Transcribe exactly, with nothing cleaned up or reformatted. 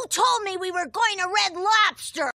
told me we were going to Red Lobster?